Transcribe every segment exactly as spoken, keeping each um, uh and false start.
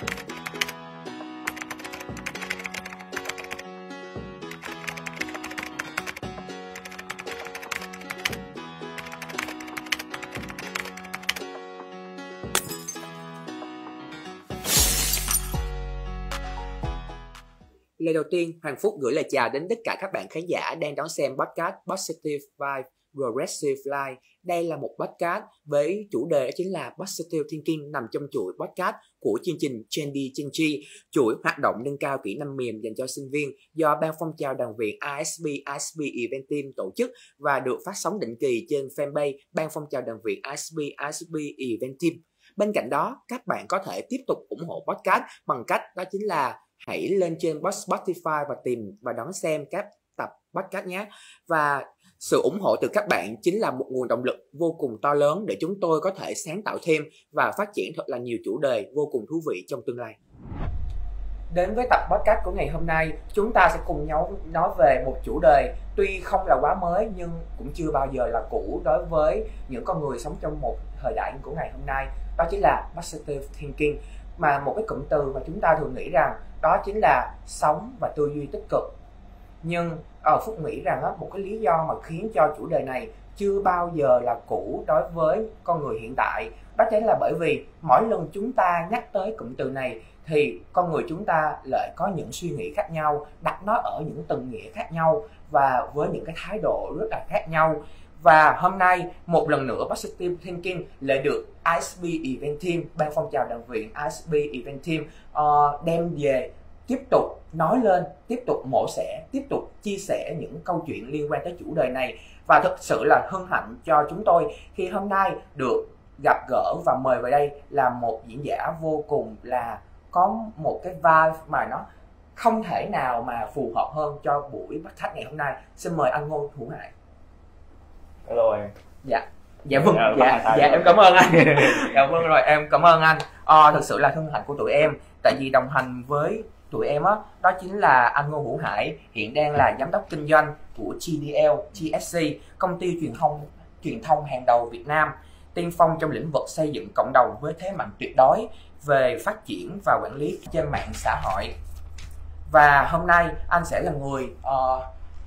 Lời đầu tiên, Hoàng Phúc gửi lời chào đến tất cả các bạn khán giả đang đón xem podcast Positive Vibe Progressive Life. Đây là một podcast với chủ đề đó chính là Positive Thinking, nằm trong chuỗi podcast của chương trình Gen D Gen G, chuỗi hoạt động nâng cao kỹ năng mềm dành cho sinh viên do Ban phong trào đoàn viện i ét bê i ét bê Event Team tổ chức và được phát sóng định kỳ trên fanpage Ban phong trào đoàn viện i ét bê i ét bê Event Team. Bên cạnh đó, các bạn có thể tiếp tục ủng hộ podcast bằng cách đó chính là hãy lên trên Spotify và tìm và đón xem các tập podcast nhé. Và sự ủng hộ từ các bạn chính là một nguồn động lực vô cùng to lớn để chúng tôi có thể sáng tạo thêm và phát triển thật là nhiều chủ đề vô cùng thú vị trong tương lai. Đến với tập podcast của ngày hôm nay, chúng ta sẽ cùng nhau nói về một chủ đề tuy không là quá mới nhưng cũng chưa bao giờ là cũ đối với những con người sống trong một thời đại của ngày hôm nay. Đó chính là Positive Thinking, mà một cái cụm từ mà chúng ta thường nghĩ rằng đó chính là sống và tư duy tích cực. Nhưng ở Phúc nghĩ rằng á, một cái lý do mà khiến cho chủ đề này chưa bao giờ là cũ đối với con người hiện tại, đó chính là bởi vì mỗi lần chúng ta nhắc tới cụm từ này thì con người chúng ta lại có những suy nghĩ khác nhau, đặt nó ở những tầng nghĩa khác nhau và với những cái thái độ rất là khác nhau. Và hôm nay một lần nữa Positive Thinking lại được i ét bê Event Team, Ban phong trào đoàn viện i ét bê Event Team uh, đem về tiếp tục nói lên, tiếp tục mổ xẻ, tiếp tục chia sẻ những câu chuyện liên quan tới chủ đề này. Và thực sự là hân hạnh cho chúng tôi khi hôm nay được gặp gỡ và mời về đây là một diễn giả vô cùng là có một cái vibe mà nó không thể nào mà phù hợp hơn cho buổi podcast ngày hôm nay. Xin mời anh Ngô Hữu Hải. Hello em. Dạ. Dạ vâng. Dạ, dạ, dạ em cảm ơn anh. Dạ vâng rồi, em cảm ơn anh. À, thực sự là hân hạnh của tụi em, tại vì đồng hành với tụi em á, đó, đó chính là anh Ngô Hữu Hải, hiện đang là giám đốc kinh doanh của giê đê lờ giê ét xê, công ty truyền thông truyền thông hàng đầu Việt Nam, tiên phong trong lĩnh vực xây dựng cộng đồng với thế mạnh tuyệt đối về phát triển và quản lý trên mạng xã hội. Và hôm nay anh sẽ là người uh,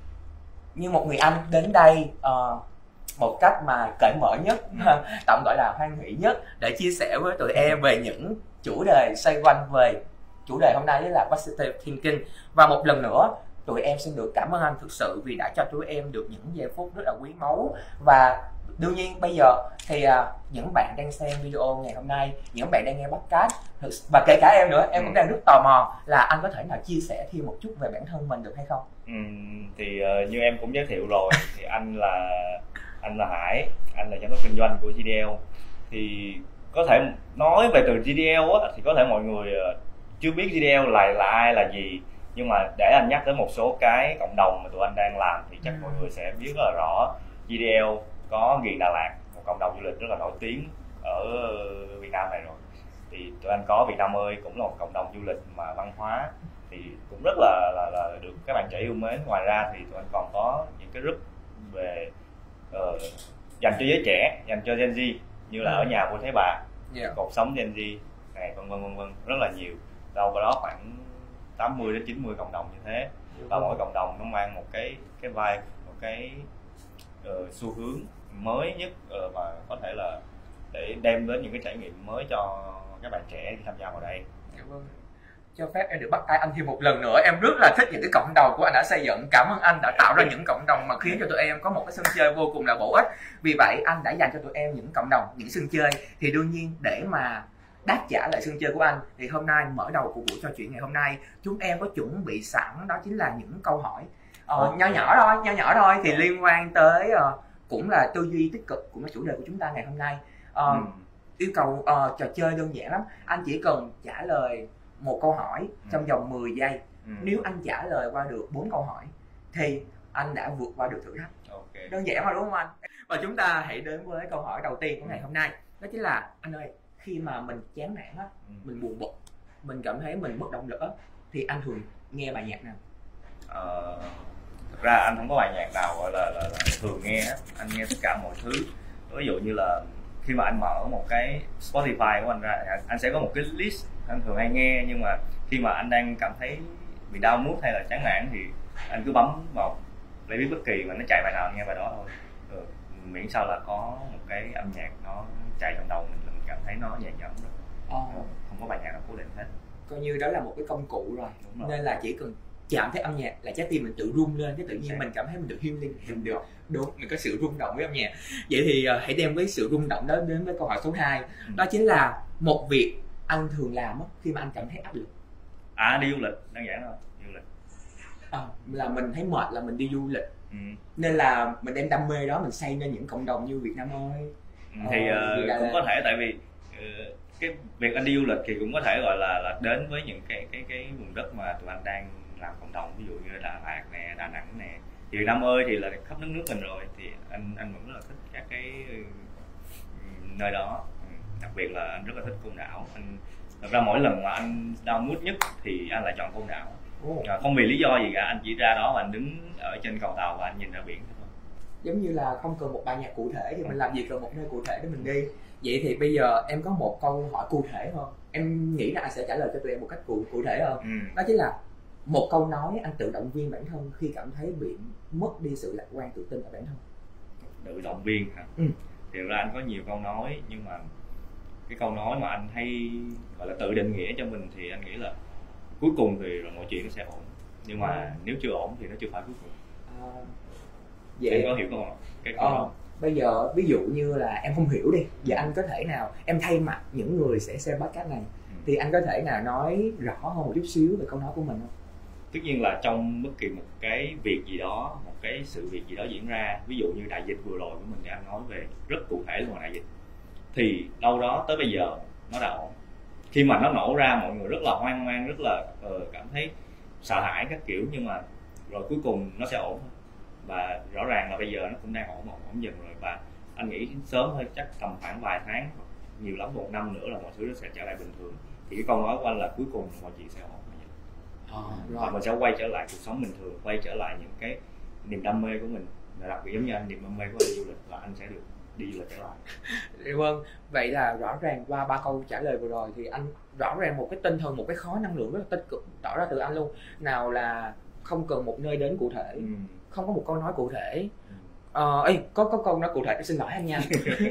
như một người anh đến đây uh, một cách mà cởi mở nhất, tạm gọi là hoan hỷ nhất, để chia sẻ với tụi em về những chủ đề xoay quanh về chủ đề hôm nay, đó là Positive Thinking. Và một lần nữa tụi em xin được cảm ơn anh thực sự vì đã cho tụi em được những giây phút rất là quý báu. Và đương nhiên bây giờ thì uh, những bạn đang xem video ngày hôm nay, những bạn đang nghe podcast và kể cả em nữa, em cũng đang rất tò mò là anh có thể nào chia sẻ thêm một chút về bản thân mình được hay không? Ừ, thì uh, như em cũng giới thiệu rồi thì anh là anh là Hải, anh là giám đốc kinh doanh của giê đê lờ. Thì có thể nói về từ giê đê lờ á, thì có thể mọi người uh, chưa biết giê đê lờ là là ai là gì, nhưng mà để anh nhắc tới một số cái cộng đồng mà tụi anh đang làm thì chắc ừ. mọi người sẽ biết rất là rõ. giê đê lờ có Ghiền Đà Lạt, một cộng đồng du lịch rất là nổi tiếng ở Việt Nam này rồi. Thì tụi anh có Việt Nam ơi, cũng là một cộng đồng du lịch mà văn hóa thì cũng rất là là, là được các bạn trẻ yêu mến. Ngoài ra thì tụi anh còn có những cái group về uh, dành cho giới trẻ, dành cho Gen Z, như là ừ. ở nhà của Thế Bà, yeah. cột sống Gen Z này, vân vân vân vân, rất là nhiều. Đâu có đó khoảng tám mươi đến chín mươi cộng đồng như thế. Và mỗi cộng đồng nó mang một cái cái vibe, một cái uh, xu hướng mới nhất uh, và có thể là để đem đến những cái trải nghiệm mới cho các bạn trẻ khi tham gia vào đây. Cho phép em được bắt tay anh thêm một lần nữa. Em rất là thích những cái cộng đồng của anh đã xây dựng. Cảm ơn anh đã tạo ra những cộng đồng mà khiến cho tụi em có một cái sân chơi vô cùng là bổ ích. Vì vậy anh đã dành cho tụi em những cộng đồng, những sân chơi. Thì đương nhiên để mà đáp trả lại sân chơi của anh thì hôm nay mở đầu của buổi trò chuyện ngày hôm nay chúng em có chuẩn bị sẵn, đó chính là những câu hỏi ờ, nho nhỏ thôi, nho nhỏ thôi thì liên quan tới uh, cũng là tư duy tích cực, cũng là chủ đề của chúng ta ngày hôm nay. Uh, ừ. Yêu cầu uh, trò chơi đơn giản lắm, anh chỉ cần trả lời một câu hỏi ừ. trong vòng mười giây. Ừ. Nếu anh trả lời qua được bốn câu hỏi thì anh đã vượt qua được thử thách. Okay. Đơn giản mà đúng không anh? Và chúng ta hãy đến với câu hỏi đầu tiên của ngày hôm nay. Đó chính là anh ơi, khi mà mình chán nản á, ừ. mình buồn bực, mình cảm thấy mình mất động lực á, thì anh thường nghe bài nhạc nào? Ờ, thực ra anh không có bài nhạc nào gọi là, là, là thường nghe á, anh nghe tất cả mọi thứ. Ví dụ như là khi mà anh mở một cái Spotify của anh ra, anh sẽ có một cái list anh thường hay nghe, nhưng mà khi mà anh đang cảm thấy bị down mood hay là chán nản thì anh cứ bấm vào playlist bất kỳ mà nó chạy bài nào anh nghe bài đó thôi. Ừ, miễn sao là có một cái âm nhạc nó chạy trong đầu mình, mình cảm thấy nó nhẹ nhõm rồi. Oh. Ừ, không có bài nhạc nào cố định hết, coi như đó là một cái công cụ rồi. Đúng rồi. Nên là chỉ cần chạm thấy âm nhạc là trái tim mình tự rung lên, cái tự nhiên Đúng. mình cảm thấy mình được healing, mình được đúng, mình có sự rung động với âm nhạc. Vậy thì uh, hãy đem với sự rung động đó đến với câu hỏi số hai. Ừ. Đó chính là một việc anh thường làm khi mà anh cảm thấy áp lực. À, đi du lịch, đơn giản thôi, đi du lịch. À, là mình thấy mệt là mình đi du lịch. Ừ. Nên là mình đem đam mê đó mình xây nên những cộng đồng như Việt Nam ơi. Ừ, thì uh, cũng là... có thể, tại vì uh, cái việc anh đi du lịch thì cũng có thể gọi là là đến với những cái cái cái vùng đất mà tụi anh đang làm cộng đồng, ví dụ như Đà Lạt nè, Đà Nẵng nè. Thì Việt Nam ơi thì là khắp đất nước mình rồi, thì anh anh vẫn rất là thích các cái uh, nơi đó. Ừ. Đặc biệt là anh rất là thích Côn Đảo. Anh thật ra mỗi lần mà anh down mood nhất thì anh lại chọn Côn Đảo. Oh. À, không vì lý do gì cả, anh chỉ ra đó và anh đứng ở trên cầu tàu và anh nhìn ra biển thôi. Giống như là không cần một bài nhạc cụ thể thì mình làm gì cần một nơi cụ thể để mình đi. Vậy thì bây giờ em có một câu hỏi cụ thể hơn, em nghĩ là anh sẽ trả lời cho tụi em một cách cụ cụ thể hơn. Ừ. Đó chính là một câu nói anh tự động viên bản thân khi cảm thấy bị mất đi sự lạc quan tự tin ở bản thân. Tự động viên hả? Ừ. Thì ra anh có nhiều câu nói, nhưng mà cái câu nói mà anh hay gọi là tự định nghĩa cho mình thì anh nghĩ là cuối cùng thì rồi mọi chuyện nó sẽ ổn, nhưng mà à. nếu chưa ổn thì nó chưa phải cuối cùng. À, vậy em có hiểu không? Cái câu à, bây giờ ví dụ như là em không hiểu đi, giờ anh có thể nào em thay mặt những người sẽ xem podcast này, ừ. thì anh có thể nào nói rõ hơn một chút xíu về câu nói của mình không? Tất nhiên là trong bất kỳ một cái việc gì đó, một cái sự việc gì đó diễn ra, ví dụ như đại dịch vừa rồi của mình thì anh nói về rất cụ thể luôn là đại dịch, thì đâu đó tới bây giờ nó đã ổn. Khi mà nó nổ ra mọi người rất là hoang mang, rất là uh, cảm thấy sợ hãi các kiểu, nhưng mà rồi cuối cùng nó sẽ ổn. Và rõ ràng là bây giờ nó cũng đang ổn, ổn, ổn dần rồi. Và anh nghĩ sớm thôi, chắc tầm khoảng vài tháng, nhiều lắm một năm nữa là mọi thứ nó sẽ trở lại bình thường. Thì cái câu nói của anh là cuối cùng mọi chuyện sẽ ổn. À, và mình sẽ quay trở lại cuộc sống bình thường, quay trở lại những cái niềm đam mê của mình. Đặc biệt giống như anh, niềm đam mê của anh du lịch, là anh sẽ được đi du lịch trở lại. Vâng, vậy là rõ ràng qua ba câu trả lời vừa rồi thì anh rõ ràng một cái tinh thần, một cái khối năng lượng rất là tích cực tỏ ra từ anh luôn. Nào là không cần một nơi đến cụ thể, ừ. không có một câu nói cụ thể. Ờ, ê, có có câu nói cụ thể, xin lỗi anh nha.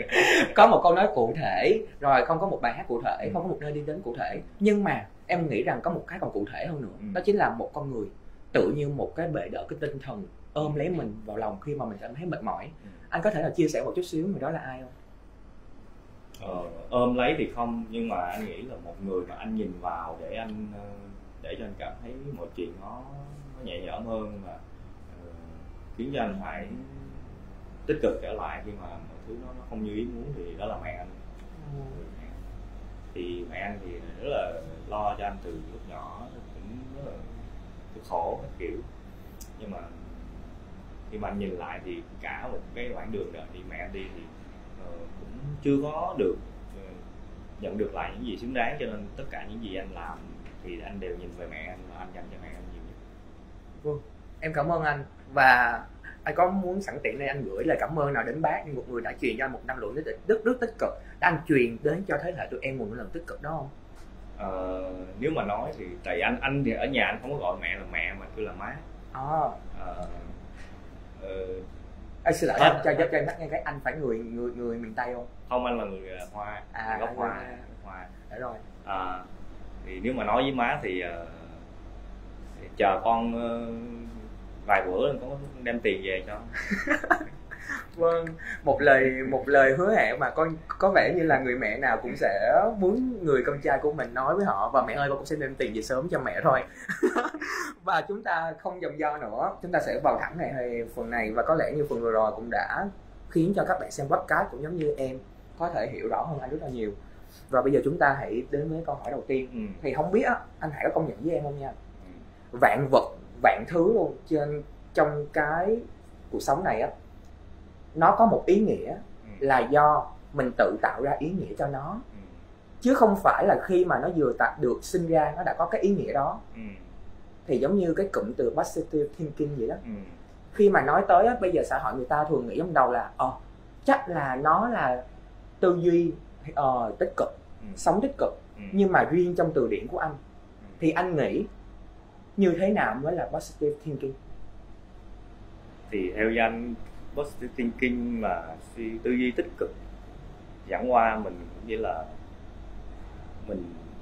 Có một câu nói cụ thể, rồi không có một bài hát cụ thể, ừ. không có một nơi đi đến cụ thể. Nhưng mà em nghĩ rằng có một cái còn cụ thể hơn nữa, ừ. đó chính là một con người tự như một cái bệ đỡ cái tinh thần ôm lấy mình vào lòng khi mà mình cảm thấy mệt mỏi. Ừ. Anh có thể là chia sẻ một chút xíu người đó là ai không? Ờ, ôm lấy thì không, nhưng mà anh nghĩ là một người mà anh nhìn vào để anh để cho anh cảm thấy mọi chuyện nó, nó nhẹ nhõm hơn, mà uh, khiến cho anh phải tích cực trở lại khi mà mọi thứ nó, nó không như ý muốn, thì đó là mẹ anh. Ừ. Thì mẹ anh thì rất là lo cho anh từ lúc nhỏ, cũng rất là cực khổ các kiểu, nhưng mà khi mà anh nhìn lại thì cả một cái quãng đường đời thì mẹ anh đi thì uh, cũng chưa có được uh, nhận được lại những gì xứng đáng, cho nên tất cả những gì anh làm thì anh đều nhìn về mẹ anh và anh dành cho mẹ anh nhiều nhất. Vâng, em cảm ơn anh. Và anh có muốn sẵn tiện đây anh gửi lời cảm ơn nào đến bác, như một người đã truyền cho anh một năng lượng rất rất, rất tích cực, đã anh truyền đến cho thế hệ tụi em một năng lượng tích cực đó không? Ờ, nếu mà nói thì tại anh anh thì ở nhà anh không có gọi mẹ là mẹ mà kêu là má. À. Ờ, ờ, anh xin lỗi anh, cho cho cho nhắc nghe cái anh phải người người người miền Tây không? Không, anh là người Hoa, à, gốc Hoa. Hoa. Hoa. Để rồi. À, thì nếu mà nói với má thì, uh, thì chờ con uh, vài bữa có đem tiền về cho. Vâng, một lời một lời hứa hẹn mà con có vẻ như là người mẹ nào cũng sẽ muốn người con trai của mình nói với họ, và mẹ ơi con cũng sẽ đem tiền về sớm cho mẹ thôi. Và chúng ta không vòng vo nữa, chúng ta sẽ vào thẳng này phần này, và có lẽ như phần vừa rồi cũng đã khiến cho các bạn xem podcast cũng giống như em có thể hiểu rõ hơn anh rất là nhiều. Và bây giờ chúng ta hãy đến với câu hỏi đầu tiên. Ừ. Thì không biết á, anh Hải có công nhận với em không nha? Ừ. Vạn vật, vạn thứ luôn trên trong cái cuộc sống này á, nó có một ý nghĩa, ừ. là do mình tự tạo ra ý nghĩa cho nó, ừ. chứ không phải là khi mà nó vừa tạo được sinh ra nó đã có cái ý nghĩa đó. Ừ. Thì giống như cái cụm từ positive thinking vậy đó. Ừ. Khi mà nói tới á, bây giờ xã hội người ta thường nghĩ trong đầu là ồ, chắc là nó là tư duy uh, tích cực, ừ. sống tích cực, ừ. nhưng mà riêng trong từ điển của anh ừ. thì anh nghĩ như thế nào mới là positive thinking? Thì theo anh, positive thinking là suy tư duy tích cực, chẳng qua mình cũng như là mình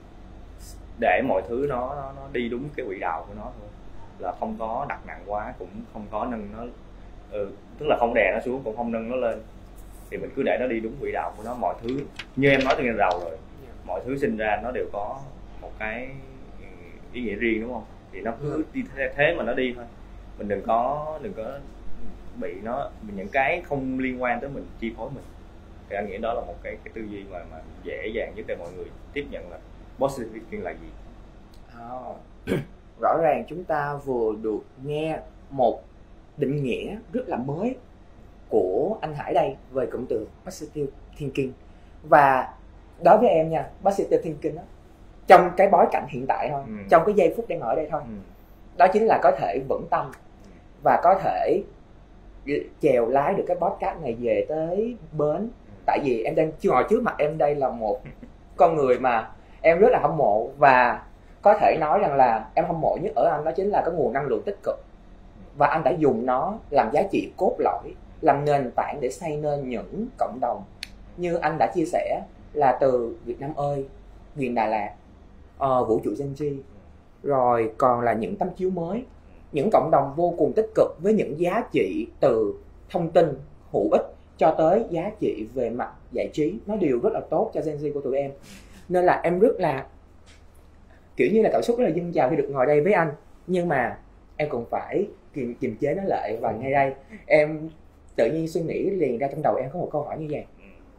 để mọi thứ nó, nó nó đi đúng cái quỹ đạo của nó thôi, là không có đặt nặng quá, cũng không có nâng nó ừ, tức là không đè nó xuống cũng không nâng nó lên, thì mình cứ để nó đi đúng quỹ đạo của nó. Mọi thứ như em nói từ ngày đầu rồi, mọi thứ sinh ra nó đều có một cái ý nghĩa riêng, đúng không? Thì nó cứ đi thế, thế mà nó đi thôi, mình đừng có đừng có bị nó những cái không liên quan tới mình chi phối mình. Thì anh nghĩ đó là một cái cái tư duy mà mà dễ dàng nhất để mọi người tiếp nhận là positive thinking là gì. Oh. Rõ ràng chúng ta vừa được nghe một định nghĩa rất là mới của anh Hải đây về cụm từ positive thinking. Và đối với em nha, positive thinking đó, trong cái bối cảnh hiện tại thôi, ừ. trong cái giây phút đang ở đây thôi, ừ. đó chính là có thể vững tâm và có thể chèo lái được cái podcast này về tới bến. Tại vì em đang ngồi trước mặt em đây là một con người mà em rất là hâm mộ, và có thể nói rằng là em hâm mộ nhất ở anh đó chính là cái nguồn năng lượng tích cực, và anh đã dùng nó làm giá trị cốt lõi, làm nền tảng để xây nên những cộng đồng như anh đã chia sẻ là từ Việt Nam ơi, Ghiền Đà Lạt, uh, Vũ trụ Gen Z, rồi còn là những tấm chiếu mới, những cộng đồng vô cùng tích cực với những giá trị từ thông tin hữu ích cho tới giá trị về mặt giải trí, nó đều rất là tốt cho Gen Z của tụi em. Nên là em rất là kiểu như là cảm xúc rất là dâng trào khi được ngồi đây với anh, nhưng mà em cũng phải kiềm, kiềm chế nó lại. Và ngay đây em tự nhiên suy nghĩ liền ra trong đầu em có một câu hỏi như vậy: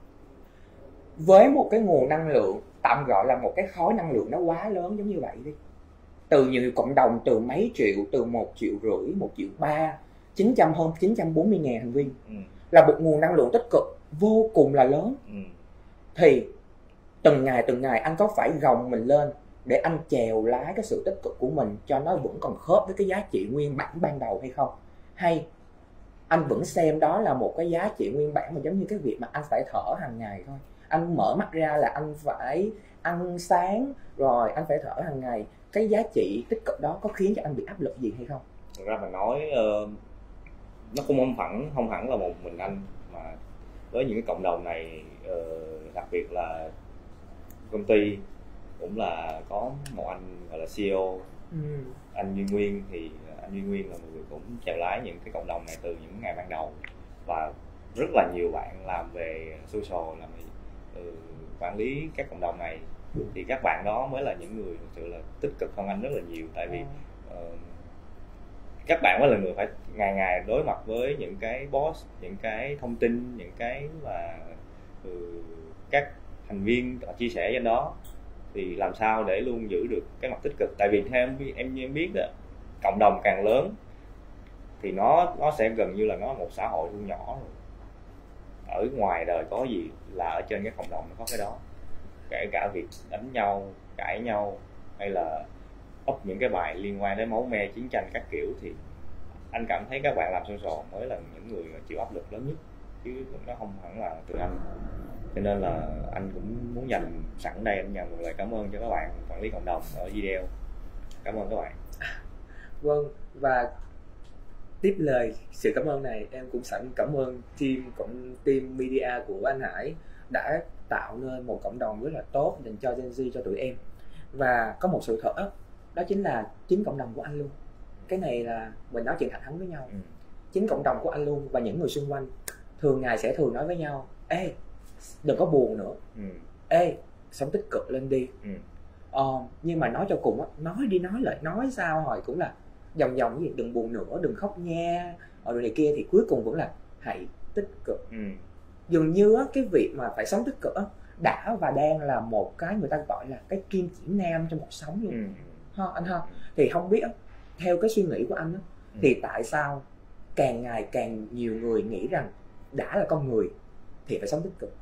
với một cái nguồn năng lượng, tạm gọi là một cái khối năng lượng nó quá lớn giống như vậy đi, từ nhiều cộng đồng, từ mấy triệu, từ một triệu rưỡi, một triệu ba, chín trăm hơn chín trăm bốn mươi ngàn thành viên, ừ. là một nguồn năng lượng tích cực vô cùng là lớn. ừ. Thì từng ngày từng ngày anh có phải gồng mình lên để anh chèo lái cái sự tích cực của mình cho nó vẫn còn khớp với cái giá trị nguyên bản ban đầu hay không? Hay anh vẫn xem đó là một cái giá trị nguyên bản mà giống như cái việc mà anh phải thở hàng ngày thôi? Anh mở mắt ra là anh phải ăn sáng, rồi anh phải thở hàng ngày. Cái giá trị tích cực đó có khiến cho anh bị áp lực gì hay không? Thật ra mà nói uh, nó cũng không hẳn không hẳn là một mình anh, mà với những cái cộng đồng này, uh, đặc biệt là công ty cũng là có một anh gọi là xê e ô, ừ. anh Duy Nguyên. Thì anh Duy Nguyên là một người cũng chèo lái những cái cộng đồng này từ những ngày ban đầu, và rất là nhiều bạn làm về social, làm về uh, quản lý các cộng đồng này, thì các bạn đó mới là những người thực sự là tích cực hơn anh rất là nhiều. Tại vì uh, các bạn mới là người phải ngày ngày đối mặt với những cái boss, những cái thông tin, những cái mà uh, các thành viên họ chia sẻ trên đó, thì làm sao để luôn giữ được cái mặt tích cực. Tại vì theo em em, em biết đó, cộng đồng càng lớn thì nó nó sẽ gần như là nó một xã hội thu nhỏ rồi. Ở ngoài đời có gì là ở trên cái cộng đồng nó có cái đó, kể cả việc đánh nhau, cãi nhau, hay là up những cái bài liên quan đến máu me, chiến tranh các kiểu, thì anh cảm thấy các bạn làm social mới là những người chịu áp lực lớn nhất, chứ nó không hẳn là từ anh. Cho nên là anh cũng muốn dành sẵn đây, anh dành một lời cảm ơn cho các bạn quản lý cộng đồng ở giê đê lờ. Cảm ơn các bạn. Vâng, và tiếp lời sự cảm ơn này, em cũng sẵn cảm ơn team cộng team media của anh Hải đã tạo nên một cộng đồng rất là tốt dành cho Gen Z, cho tụi em. Và có một sự thật, đó chính là chính cộng đồng của anh luôn. Cái này là mình nói chuyện thẳng thắn với nhau. ừ. Chính cộng đồng của anh luôn và những người xung quanh thường ngày sẽ thường nói với nhau: ê, đừng có buồn nữa, ừ. ê, sống tích cực lên đi. ừ. ờ, Nhưng mà nói cho cùng á, nói đi nói lại, nói sao hồi cũng là vòng vòng cái gì, đừng buồn nữa, đừng khóc nha, ở rồi này kia, thì cuối cùng vẫn là hãy tích cực. ừ. Dường như á, cái việc mà phải sống tích cực á, đã và đang là một cái người ta gọi là cái kim chỉ nam trong cuộc sống luôn. ừ. ha, anh ha. Thì không biết á, theo cái suy nghĩ của anh á, ừ. thì tại sao càng ngày càng nhiều người nghĩ rằng đã là con người thì phải sống tích cực?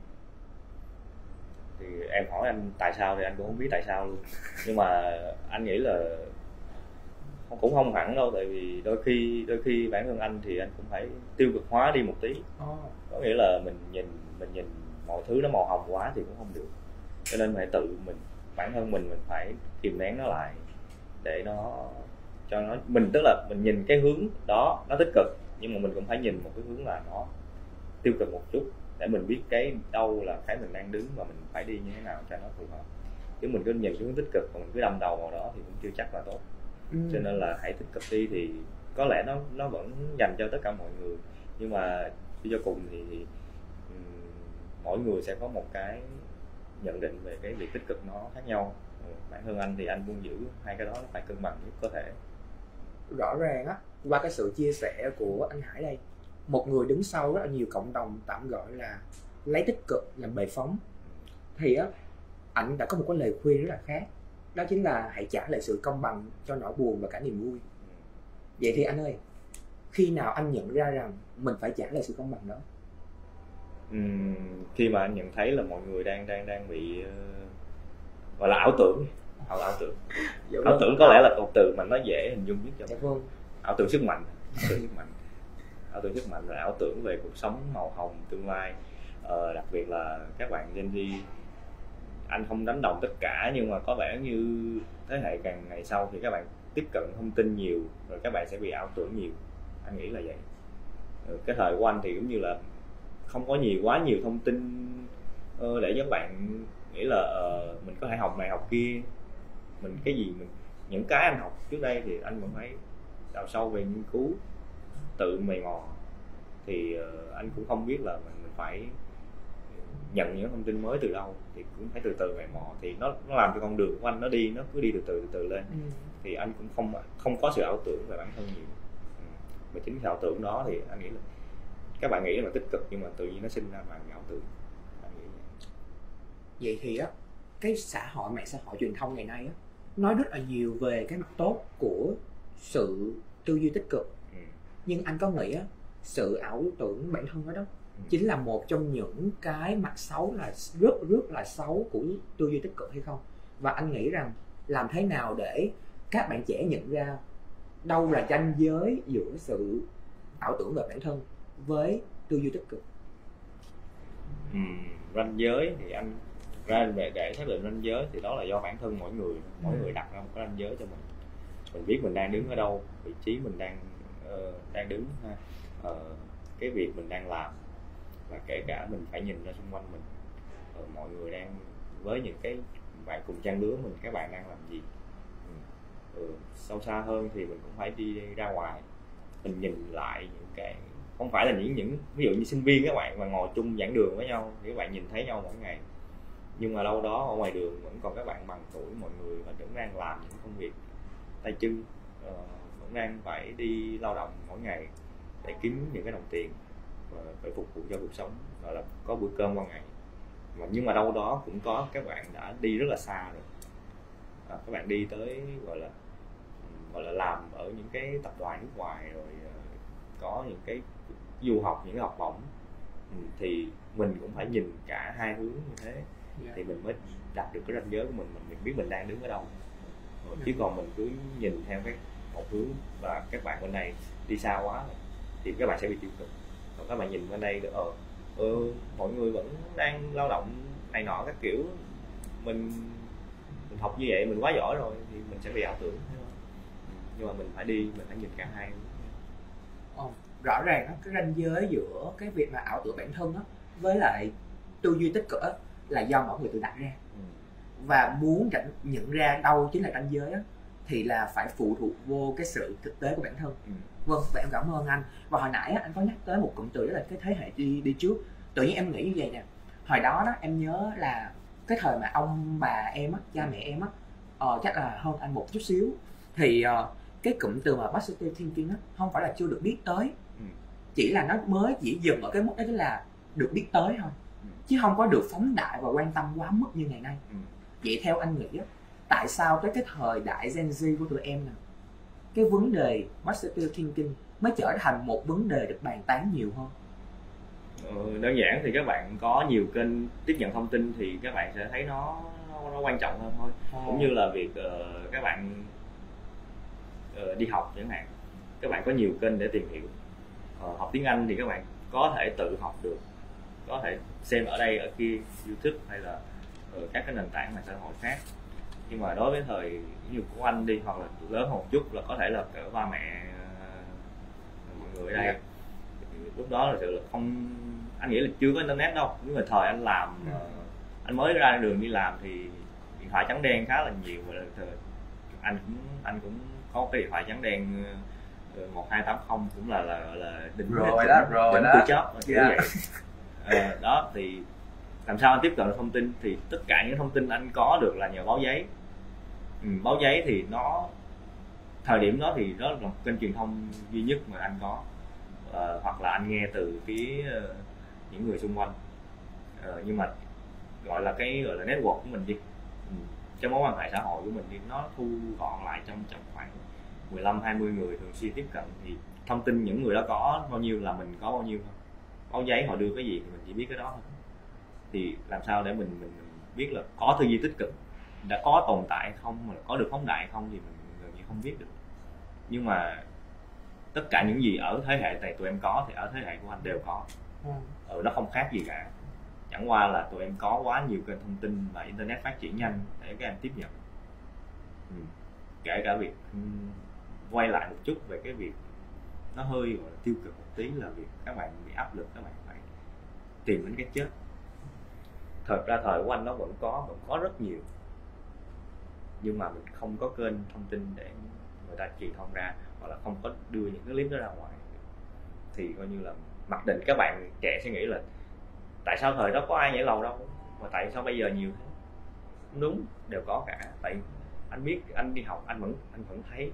Thì em hỏi anh tại sao thì anh cũng không biết tại sao luôn. Nhưng mà anh nghĩ là cũng không hẳn đâu, tại vì đôi khi đôi khi bản thân anh thì anh cũng phải tiêu cực hóa đi một tí. oh. Có nghĩa là mình nhìn mình nhìn mọi thứ nó màu hồng quá thì cũng không được, cho nên phải tự mình, bản thân mình mình phải kìm nén nó lại để nó cho nó, mình tức là mình nhìn cái hướng đó nó tích cực, nhưng mà mình cũng phải nhìn một cái hướng là nó tiêu cực một chút, để mình biết cái đâu là cái mình đang đứng và mình phải đi như thế nào cho nó phù hợp. Chứ mình cứ nhìn cái hướng tích cực và mình cứ đâm đầu vào đó thì cũng chưa chắc là tốt. ừ. Cho nên là hãy tích cực đi, thì có lẽ nó nó vẫn dành cho tất cả mọi người, nhưng mà đi cho cùng thì, thì um, mỗi người sẽ có một cái nhận định về cái việc tích cực nó khác nhau. ừ. Bản thân anh thì anh luôn giữ hai cái đó nó phải cân bằng nhất có thể. Rõ ràng á, qua cái sự chia sẻ của anh Hải đây, một người đứng sau rất là nhiều cộng đồng tạm gọi là lấy tích cực làm bệ phóng, thì á anh đã có một cái lời khuyên rất là khác, đó chính là hãy trả lại sự công bằng cho nỗi buồn và cả niềm vui. Vậy thì anh ơi, khi nào anh nhận ra rằng mình phải trả lại sự công bằng đó? Uhm, khi mà anh nhận thấy là mọi người đang đang đang bị uh, gọi là ảo tưởng, ảo ảo tưởng, dạ ảo tưởng có lẽ là một từ mà nó dễ hình dung nhất cho mình. Vâng. Ảo tưởng sức mạnh, ảo tưởng sức mạnh, ảo tưởng sức mạnh là ảo tưởng về cuộc sống màu hồng tương lai. Uh, đặc biệt là các bạn Gen Z, anh không đánh đồng tất cả, nhưng mà có vẻ như thế hệ càng ngày sau thì các bạn tiếp cận thông tin nhiều, rồi các bạn sẽ bị ảo tưởng nhiều. Anh nghĩ là vậy. Cái thời của anh thì cũng như là không có nhiều quá nhiều thông tin uh, để các bạn nghĩ là uh, mình có thể học này học kia, mình cái gì mình những cái anh học trước đây thì anh vẫn phải đào sâu về nghiên cứu, tự mày mò, thì uh, anh cũng không biết là mình, mình phải nhận những thông tin mới từ đâu, thì cũng phải từ từ mày mò, thì nó nó làm cho con đường của anh nó đi nó cứ đi từ từ từ từ lên. ừ. Thì anh cũng không không có sự ảo tưởng về bản thân nhiều. ừ. Và chính cái ảo tưởng đó thì anh nghĩ là các bạn nghĩ là tích cực, nhưng mà tự nhiên nó sinh ra bằng ảo tưởng. Anh nghĩ vậy. Vậy thì á, cái xã hội mạng xã hội truyền thông ngày nay á nói rất là nhiều về cái mặt tốt của sự tư duy tích cực. ừ. Nhưng anh có nghĩ á, sự ảo tưởng bản thân đó đó ừ. chính là một trong những cái mặt xấu là rất rất là xấu của tư duy tích cực hay không? Và anh nghĩ rằng làm thế nào để các bạn trẻ nhận ra đâu là ranh giới giữa sự ảo tưởng về bản thân với tư duy tích cực? Ừ, ranh giới thì anh ra để, để xác định ranh giới thì đó là do bản thân mỗi người, mỗi ừ. người đặt ra một cái ranh giới cho mình. Mình biết mình đang đứng ở đâu, vị trí mình đang uh, đang đứng ha, uh, cái việc mình đang làm, và kể cả mình phải nhìn ra xung quanh mình, uh, mọi người đang với những cái bạn cùng trang lứa mình, các bạn đang làm gì. ừ. Uh, sâu xa hơn thì mình cũng phải đi, đi ra ngoài, mình nhìn lại những cái, không phải là những những ví dụ như sinh viên các bạn mà ngồi chung giảng đường với nhau thì các bạn nhìn thấy nhau mỗi ngày, nhưng mà đâu đó ở ngoài đường vẫn còn các bạn bằng tuổi mọi người và vẫn đang làm những công việc tay chân, uh, vẫn đang phải đi lao động mỗi ngày để kiếm những cái đồng tiền và phải phục vụ cho cuộc sống, gọi là có bữa cơm qua ngày. Mà nhưng mà đâu đó cũng có các bạn đã đi rất là xa rồi, à, các bạn đi tới gọi là gọi là làm ở những cái tập đoàn nước ngoài, rồi uh, có những cái du học, những cái học bổng. ừ, thì mình cũng phải nhìn cả hai hướng như thế. yeah. Thì mình mới đặt được cái ranh giới của mình, mình, mình biết mình đang đứng ở đâu. Rồi, chứ còn mình cứ nhìn theo cái một hướng và các bạn bên này đi xa quá thì các bạn sẽ bị tiêu cực. Còn các bạn nhìn bên đây ờ ừ, mọi người vẫn đang lao động này nọ các kiểu, mình mình học như vậy mình quá giỏi rồi thì mình sẽ bị ảo tưởng. Nhưng mà mình phải đi, mình phải nhìn cả hai. Ồ, rõ ràng đó, cái ranh giới giữa cái việc mà ảo tưởng bản thân đó, với lại tư duy tích cực đó, là do mỗi người tự đặt ra. ừ. Và muốn nhận ra đâu chính là ranh giới đó, thì là phải phụ thuộc vô cái sự thực tế của bản thân. ừ. Vâng, và em cảm ơn anh. Và hồi nãy anh có nhắc tới một cụm từ đó là cái thế hệ đi đi trước. Tự nhiên em nghĩ như vậy nè, hồi đó đó em nhớ là cái thời mà ông bà em á, cha mẹ em á, ờ, chắc là hơn anh một chút xíu, thì uh, cái cụm từ mà positive thinking á không phải là chưa được biết tới, ừ. chỉ là nó mới chỉ dừng ở cái mức đó, chính là được biết tới thôi, ừ. chứ không có được phóng đại và quan tâm quá mức như ngày nay. ừ. Vậy theo anh nghĩ á, tại sao tới cái thời đại Gen Z của tụi em nè, cái vấn đề positive thinking mới trở thành một vấn đề được bàn tán nhiều hơn? Ừ, đơn giản thì các bạn có nhiều kênh tiếp nhận thông tin thì các bạn sẽ thấy nó nó, nó quan trọng hơn thôi. à. Cũng như là việc uh, các bạn uh, đi học chẳng hạn, các bạn có nhiều kênh để tìm hiểu. uh, học tiếng Anh thì các bạn có thể tự học được, có thể xem ở đây ở kia, YouTube hay là ở các cái nền tảng mạng xã hội khác. Nhưng mà đối với thời như của anh đi, hoặc là lớn hơn một chút là có thể là cỡ ba mẹ mọi người ở đây, lúc đó là sự là không, anh nghĩ là chưa có internet đâu. Nhưng mà thời anh làm, anh mới ra đường đi làm thì điện thoại trắng đen khá là nhiều, và anh cũng anh cũng có cái điện thoại trắng đen một hai tám không cũng là là là đỉnh rồi đó, rồi đó, từ chóp kiểu vậy. À, đó thì làm sao anh tiếp cận thông tin, thì tất cả những thông tin anh có được là nhờ báo giấy. Ừ, báo giấy thì nó thời điểm đó thì đó là một kênh truyền thông duy nhất mà anh có, à, hoặc là anh nghe từ phía uh, những người xung quanh. À, nhưng mà gọi là cái gọi là network của mình đi, ừ, cái mối quan hệ xã hội của mình đi, nó thu gọn lại trong trong khoảng mười lăm hai mươi người thường xuyên tiếp cận, thì thông tin những người đó có bao nhiêu là mình có bao nhiêu thôi. Báo giấy họ đưa cái gì thì mình chỉ biết cái đó thôi. Thì làm sao để mình mình, mình biết là có tư duy tích cực đã có tồn tại không, mà có được phóng đại không thì mình gần như không biết được. Nhưng mà tất cả những gì ở thế hệ này tụi em có thì ở thế hệ của anh đều có. Ừ, nó không khác gì cả. Chẳng qua là tụi em có quá nhiều kênh thông tin và internet phát triển nhanh để các em tiếp nhận. Ừ. Kể cả việc um, quay lại một chút về cái việc nó hơi gọi là tiêu cực một tí là việc các bạn bị áp lực, các bạn phải tìm đến cái chết. Thật ra thời của anh nó vẫn có, vẫn có rất nhiều, nhưng mà mình không có kênh thông tin để người ta truyền thông ra, hoặc là không có đưa những cái clip đó ra ngoài, thì coi như là mặc định các bạn trẻ sẽ nghĩ là tại sao thời đó có ai nhảy lầu đâu, mà tại sao bây giờ nhiều thế. Không đúng, đều có cả. Tại anh biết, anh đi học anh vẫn anh vẫn thấy.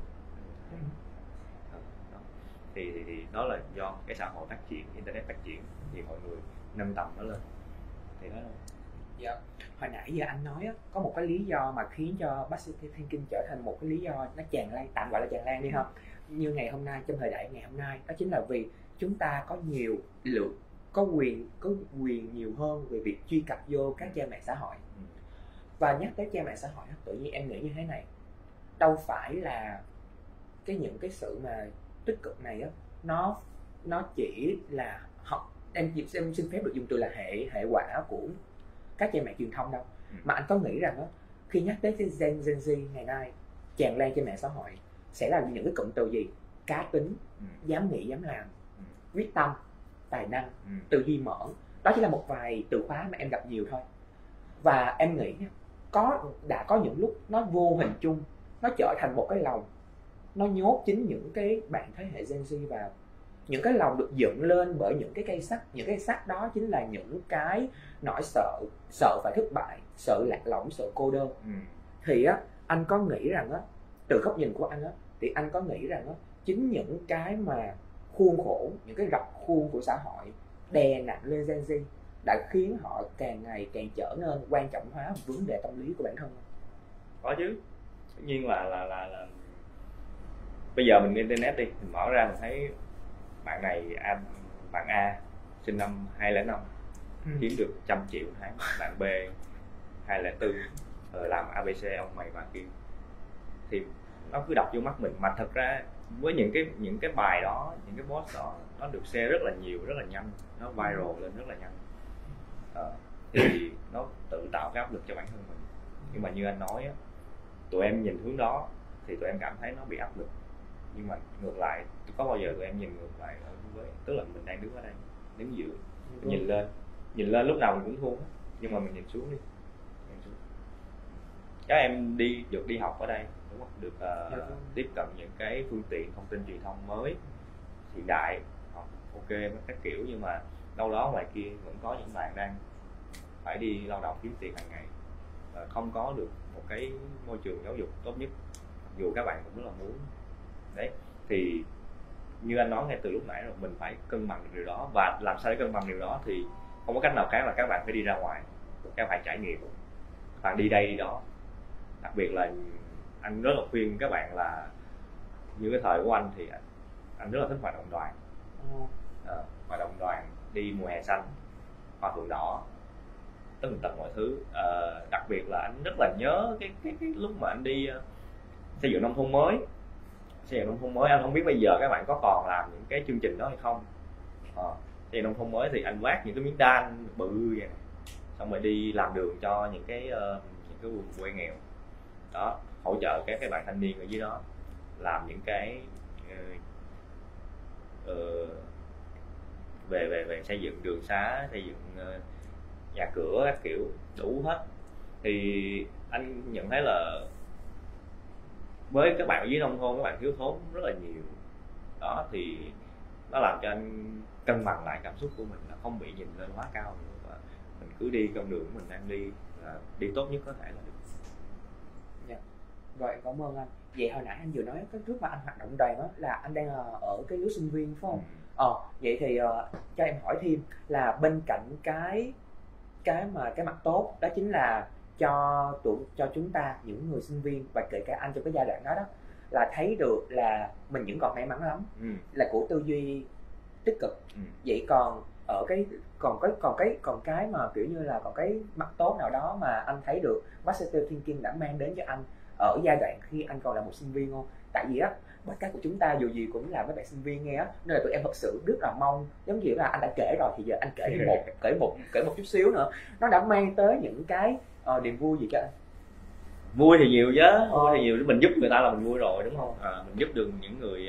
Đó. Thì, thì, thì đó là do cái xã hội phát triển, internet phát triển thì mọi người nâng tầm nó lên. Thì đó là... Dạ. Hồi nãy giờ anh nói á, có một cái lý do mà khiến cho positive thinking trở thành một cái lý do nó tràn lan, tạm gọi là tràn lan đi ha. Như ngày hôm nay, trong thời đại ngày hôm nay, đó chính là vì chúng ta có nhiều lượng, có quyền, có quyền nhiều hơn về việc truy cập vô các trang mạng xã hội. Và nhắc tới trang mạng xã hội, tự nhiên em nghĩ như thế này, đâu phải là cái những cái sự mà tích cực này á, nó nó chỉ là học, em, em xin phép được dùng từ là hệ hệ quả của các trang mạng truyền thông đâu. Ừ. Mà anh có nghĩ rằng á, khi nhắc tới cái Gen, Gen Z ngày nay tràn lan trên mạng xã hội sẽ là những cái cụm từ gì? Cá tính, ừ. dám nghĩ dám làm, ừ. quyết tâm, tài năng, ừ. tư duy mở. Đó chỉ là một vài từ khóa mà em gặp nhiều thôi. Và em nghĩ có đã có những lúc nó vô hình chung, nó trở thành một cái lồng, nó nhốt chính những cái bạn thế hệ Gen Z vào. Những cái lồng được dựng lên bởi những cái cây sắt. Những cái sắt đó chính là những cái nỗi sợ, sợ phải thất bại, sợ lạc lõng, sợ cô đơn. Ừ. Thì á, anh có nghĩ rằng á, từ góc nhìn của anh á, thì anh có nghĩ rằng á, chính những cái mà khuôn khổ, những cái rập khuôn của xã hội đè nặng lên Gen Z đã khiến họ càng ngày càng trở nên quan trọng hóa một vấn đề tâm lý của bản thân. Có chứ, tất nhiên là là là, là... bây giờ mình internet đi, mình mở ra mình thấy bạn này, bạn A sinh năm hai không không năm, ừ. kiếm được trăm triệu tháng, bạn B hai không bốn rồi làm a bê xê ông mày bà kia, thì nó cứ đập vô mắt mình. Mà thật ra với những cái những cái bài đó, những cái post đó, nó được share rất là nhiều, rất là nhanh, nó viral lên rất là nhanh, à, thì nó tự tạo cái áp lực cho bản thân mình. Nhưng mà như anh nói á, tụi em nhìn hướng đó thì tụi em cảm thấy nó bị áp lực, nhưng mà ngược lại có bao giờ tụi em nhìn ngược lại ở với, tức là mình đang đứng ở đây, đứng giữa, mình nhìn lên, nhìn lên lúc nào mình cũng thua, nhưng mà mình nhìn xuống đi, nhìn xuống. Các em đi được đi học ở đây, đúng không? Được uh, tiếp cận những cái phương tiện thông tin truyền thông mới, hiện đại, học ok các kiểu, nhưng mà đâu đó ngoài kia vẫn có những bạn đang phải đi lao động kiếm tiền hàng ngày, và không có được một cái môi trường giáo dục tốt nhất, dù các bạn cũng rất là muốn. Đấy, thì như anh nói ngay từ lúc nãy rồi, mình phải cân bằng điều đó. Và làm sao để cân bằng điều đó thì không có cách nào khác là các bạn phải đi ra ngoài, các bạn trải nghiệm, các bạn đi đây đi đó. Đặc biệt là anh rất là khuyên các bạn là như cái thời của anh thì anh, anh rất là thích hoạt động đoàn, à, hoạt động đoàn, đi mùa hè xanh, hoa phượng đỏ, tất tật mọi thứ. À, đặc biệt là anh rất là nhớ cái cái, cái lúc mà anh đi uh, xây dựng nông thôn mới. Xây dựng nông thôn mới, anh không biết bây giờ các bạn có còn làm những cái chương trình đó hay không. À, xây dựng nông thôn mới thì anh vác những cái miếng đan bự vậy này, xong rồi đi làm đường cho những cái uh, những cái vùng quê nghèo đó, hỗ trợ các cái bạn thanh niên ở dưới đó làm những cái uh, uh, về về về xây dựng đường xá, xây dựng uh, nhà cửa các kiểu đủ hết. Thì anh nhận thấy là với các bạn ở dưới nông thôn, các bạn thiếu thốn rất là nhiều đó, thì nó làm cho anh cân bằng lại cảm xúc của mình, là không bị nhìn lên quá cao nữa, và mình cứ đi con đường mình đang đi là đi tốt nhất có thể là được. Dạ. Rồi em cảm ơn anh. Vậy hồi nãy anh vừa nói cái lúc mà anh hoạt động đoàn đó là anh đang ở cái lứa sinh viên phải không? Ừ. Ờ, vậy thì uh, cho em hỏi thêm là bên cạnh cái cái mà cái mặt tốt đó chính là cho tụi cho chúng ta những người sinh viên và kể cả anh trong cái giai đoạn đó đó là thấy được là mình vẫn còn may mắn lắm, ừ. là của tư duy tích cực. Ừ. Vậy còn ở cái còn cái còn cái còn cái mà kiểu như là còn cái mặt tốt nào đó mà anh thấy được positive thinking đã mang đến cho anh ở giai đoạn khi anh còn là một sinh viên không? Tại vì á podcast của chúng ta dù gì cũng là mấy bạn sinh viên nghe á, nên là tụi em thật sự rất là mong, giống như là anh đã kể rồi thì giờ anh kể một kể một kể một chút xíu nữa, nó đã mang tới những cái uh, niềm vui gì cho anh? Vui thì nhiều chứ, ờ. vui thì nhiều, mình giúp người ta là mình vui rồi đúng không? À, mình giúp được những người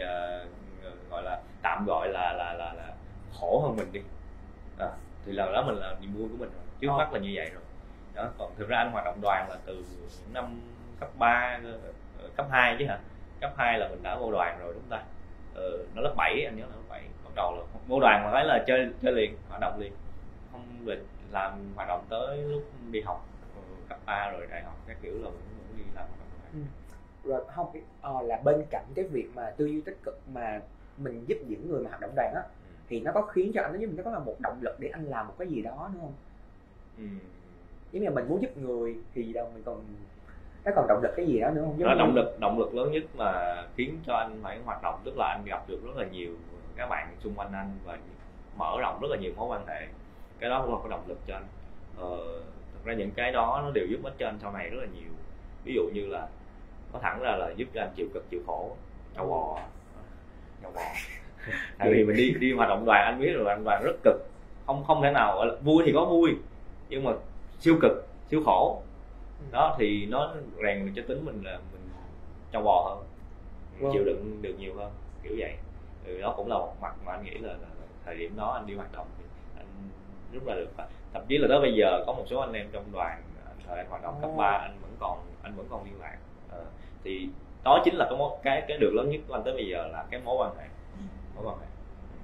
uh, gọi là tạm gọi là là là, là khổ hơn mình đi, à, thì là đó mình là niềm vui của mình rồi, trước ờ. mắt là như vậy rồi đó. Còn thực ra anh hoạt động đoàn là từ những năm cấp ba, cấp hai chứ hả? Cấp hai là mình đã vô đoàn rồi đúng không ta? Ừ, nó lớp bảy, anh nhớ là lớp bảy bắt đầu là vô đoàn mà thấy là chơi chơi liền, hoạt động liền, không được làm hoạt động tới lúc đi học cấp ba rồi đại học các kiểu là vẫn, vẫn đi làm hoạt động đoàn. Ừ. Rồi không ờ, là bên cạnh cái việc mà tư duy tích cực mà mình giúp những người mà hoạt động đoàn á, ừ. thì nó có khiến cho anh nó giống như nó có là một động lực để anh làm một cái gì đó nữa không? Ừ. Giống như mình muốn giúp người thì đâu mình còn nó còn động lực cái gì đó nữa không? Đó động lực động lực lớn nhất mà khiến cho anh phải hoạt động, tức là anh gặp được rất là nhiều các bạn xung quanh anh và mở rộng rất là nhiều mối quan hệ, cái đó cũng là cái động lực cho anh. Ờ, thực ra những cái đó nó đều giúp ích cho anh sau này rất là nhiều. Ví dụ như là có thẳng ra là giúp cho anh chịu cực chịu khổ, trâu bò, trâu bò. Tại vì mình đi đi hoạt động đoàn anh biết rồi, hoạt động đoàn rất cực, không không thể nào vui thì có vui nhưng mà siêu cực siêu khổ đó, thì nó rèn được cho tính mình là mình trâu bò hơn, mình chịu đựng được nhiều hơn kiểu vậy. Ừ, đó cũng là một mặt mà anh nghĩ là, là, là thời điểm đó anh đi hoạt động thì anh rất là được, thậm chí là tới bây giờ có một số anh em trong đoàn thời anh hoạt động cấp ba anh vẫn còn anh vẫn còn liên lạc. À, thì đó chính là cái mối cái cái được lớn nhất của anh tới bây giờ là cái mối quan hệ mối quan hệ.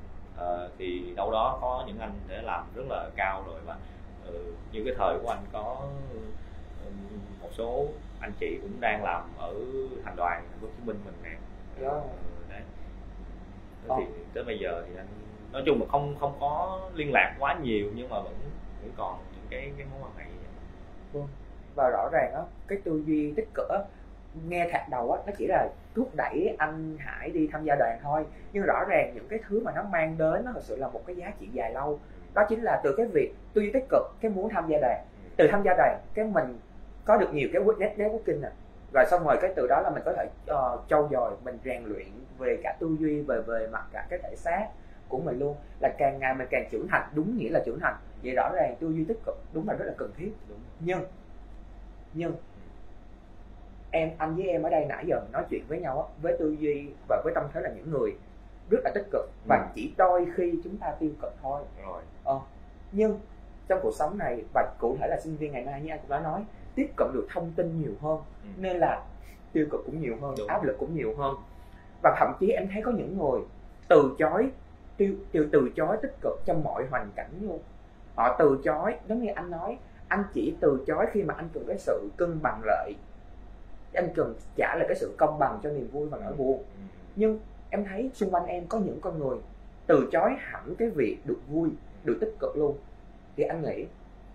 À, thì đâu đó có những anh để làm rất là cao rồi, và ừ, như cái thời của anh có một số anh chị cũng đang làm ở thành đoàn Thành phố Hồ Chí Minh mình nè. Đó. Đấy. Thì tới bây giờ thì anh nói chung là không không có liên lạc quá nhiều nhưng mà vẫn vẫn còn những cái cái mối quan hệ như vậy. Vâng. Và rõ ràng á cái tư duy tích cực á, nghe thoạt đầu á nó chỉ là thúc đẩy anh Hải đi tham gia đoàn thôi, nhưng rõ ràng những cái thứ mà nó mang đến nó thật sự là một cái giá trị dài lâu. Đó chính là từ cái việc tư duy tích cực, cái muốn tham gia đoàn, từ tham gia đoàn cái mình có được nhiều cái networking nè, rồi xong rồi cái từ đó là mình có thể uh, trau dồi mình rèn luyện về cả tư duy, về về mặt cả cái thể xác của mình luôn, là càng ngày mình càng trưởng thành, đúng nghĩa là trưởng thành. Vậy rõ ràng tư duy tích cực đúng là rất là cần thiết. Đúng. Nhưng nhưng em anh với em ở đây nãy giờ nói chuyện với nhau á, với tư duy và với tâm thế là những người rất là tích cực và ừ. chỉ đôi khi chúng ta tiêu cực thôi. Rồi. Ờ, nhưng trong cuộc sống này và cụ thể là sinh viên ngày nay như anh cũng đã nói, tiếp cận được thông tin nhiều hơn, ừ. nên là tiêu cực cũng nhiều hơn, đúng. Áp lực cũng nhiều hơn, và thậm chí em thấy có những người từ chối tiêu từ từ chối tích cực trong mọi hoàn cảnh luôn. Họ từ chối, giống như anh nói, anh chỉ từ chối khi mà anh cần cái sự cân bằng lợi, anh cần trả lại cái sự công bằng cho niềm vui và nỗi buồn. Ừ. Nhưng em thấy xung quanh em có những con người từ chối hẳn cái việc được vui, được tích cực luôn. Thì anh nghĩ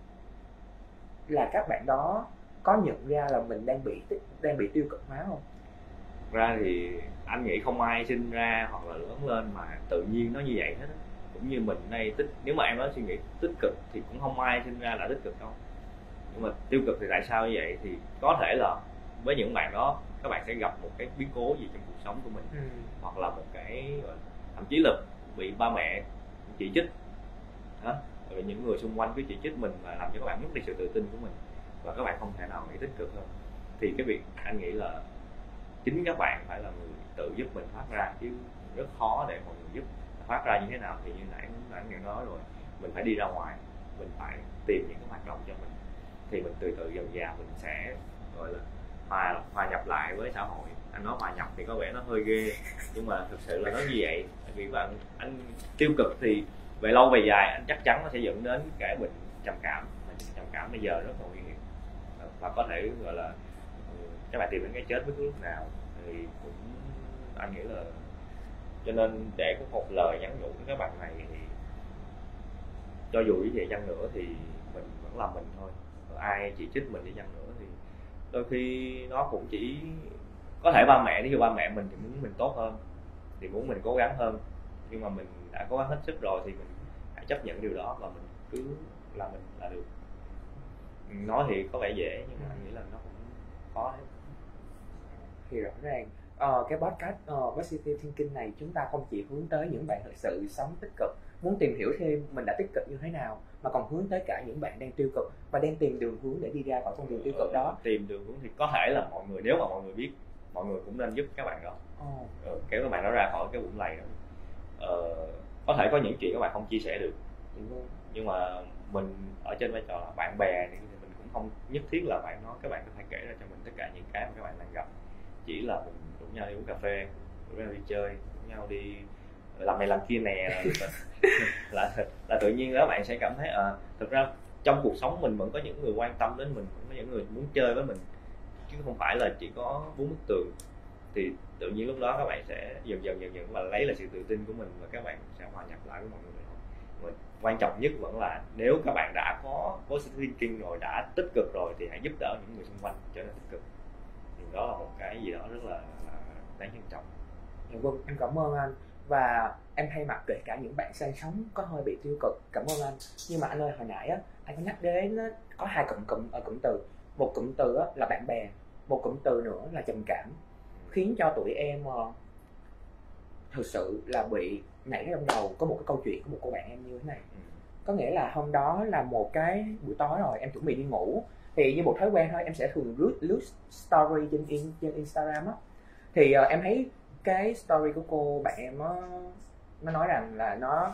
là các bạn đó có nhận ra là mình đang bị đang bị tiêu cực hóa không? Ra thì anh nghĩ không ai sinh ra hoặc là lớn lên mà tự nhiên nó như vậy hết. Cũng như mình đây tích, nếu mà em nói suy nghĩ tích cực thì cũng không ai sinh ra là tích cực đâu. Nhưng mà tiêu cực thì tại sao như vậy? Thì có thể là với những bạn đó các bạn sẽ gặp một cái biến cố gì trong cuộc sống của mình, ừ. hoặc là một cái thậm chí là bị ba mẹ chỉ trích, đó, rồi những người xung quanh cứ chỉ trích mình và làm cho các bạn mất đi sự tự tin của mình và các bạn không thể nào nghĩ tích cực hơn. Thì cái việc anh nghĩ là chính các bạn phải là người tự giúp mình thoát ra, chứ rất khó để mọi người giúp. Thoát ra như thế nào thì như nãy anh đã nói rồi, mình phải đi ra ngoài, mình phải tìm những cái hoạt động cho mình, thì mình từ từ dần dà mình sẽ gọi là hòa hòa nhập lại với xã hội. Anh nói hòa nhập thì có vẻ nó hơi ghê, nhưng mà thực sự là nó như vậy. Tại vì bạn anh tiêu cực thì về lâu về dài anh chắc chắn nó sẽ dẫn đến cái bệnh trầm cảm. Mà trầm cảm bây giờ rất là nguy hiểm và có thể gọi là các bạn tìm đến cái chết bất cứ lúc nào. Thì cũng anh nghĩ là cho nên để có một lời nhắn nhủ với các bạn này thì cho dù như vậy chăng nữa thì mình vẫn là mình thôi. Ai chỉ trích mình đi chăng nữa thì đôi khi nó cũng chỉ có thể ba mẹ, nếu như ba mẹ mình thì muốn mình tốt hơn, thì muốn mình cố gắng hơn, nhưng mà mình đã cố gắng hết sức rồi thì mình hãy chấp nhận điều đó và mình cứ là mình là được. Nói thì có vẻ dễ nhưng mà anh nghĩ là nó cũng khó đấy. Thì rõ ràng uh, cái podcast uh, Positive Thinking này chúng ta không chỉ hướng tới những bạn thực sự sống tích cực, muốn tìm hiểu thêm mình đã tích cực như thế nào, mà còn hướng tới cả những bạn đang tiêu cực và đang tìm đường hướng để đi ra khỏi con đường tiêu cực đó. Tìm đường hướng thì có thể là mọi người, nếu mà mọi người biết, mọi người cũng nên giúp các bạn đó, oh. ừ, kéo các bạn đó ra khỏi cái vũng lầy đó. ờ, có thể có những chuyện các bạn không chia sẻ được, nhưng mà mình ở trên vai trò là bạn bè thì mình cũng không nhất thiết là bạn nói, các bạn có thể kể ra cho mình tất cả những cái mà các bạn đang gặp. Chỉ là mình rủ nhau đi uống cà phê, rủ nhau đi chơi, rủ nhau đi làm này làm kia nè là, là, là tự nhiên đó bạn sẽ cảm thấy à, thực ra trong cuộc sống mình vẫn có những người quan tâm đến mình, vẫn có những người muốn chơi với mình, chứ không phải là chỉ có bốn bức tường. Thì tự nhiên lúc đó các bạn sẽ dần dần dần dần và lấy lại sự tự tin của mình và các bạn sẽ hòa nhập lại với mọi người. Mà quan trọng nhất vẫn là nếu các bạn đã có positive thinking rồi, đã tích cực rồi thì hãy giúp đỡ những người xung quanh trở nên tích cực. Thì đó là một cái gì đó rất là, là đáng trân trọng. Dạ vâng, em cảm ơn anh. Và em thay mặt kể cả những bạn sang sống có hơi bị tiêu cực, cảm ơn anh. Nhưng mà anh ơi, hồi nãy á anh có nhắc đến có hai cụm cụm ở cụm từ. Một cụm từ á là bạn bè, một cụm từ nữa là trầm cảm, khiến cho tụi em uh, thực sự là bị nảy ra trong đầu. Có một cái câu chuyện của một cô bạn em như thế này. Có nghĩa là hôm đó là một cái buổi tối rồi, em chuẩn bị đi ngủ, thì như một thói quen thôi em sẽ thường lướt lướt story trên in, trên Instagram á, thì uh, em thấy cái story của cô bạn em á, nó nói rằng là nó